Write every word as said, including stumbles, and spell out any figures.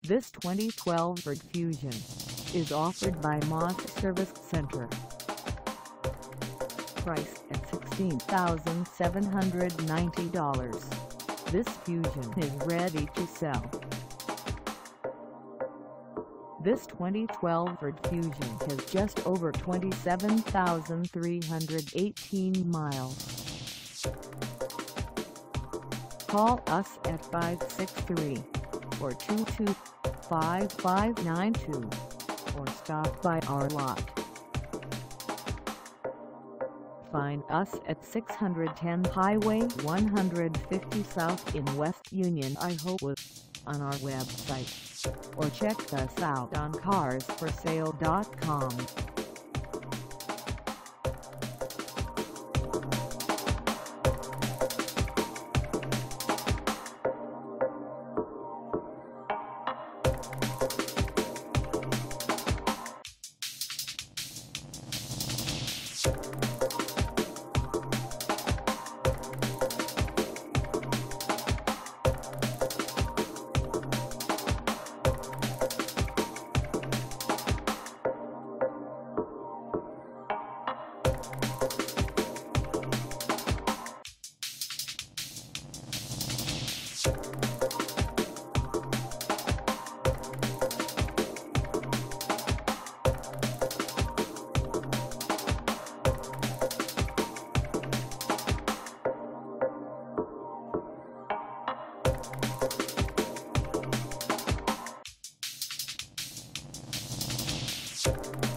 This twenty twelve Ford Fusion is offered by Moss Service Center. Priced at sixteen thousand seven hundred ninety dollars, this Fusion is ready to sell. This twenty twelve Ford Fusion has just over twenty-seven thousand three hundred eighteen miles. Call us at five six three, four two two, five five nine two or stop by our lot. Find us at six ten Highway one fifty South in West Union, Iowa, on our website, or check us out on cars for sale dot com. You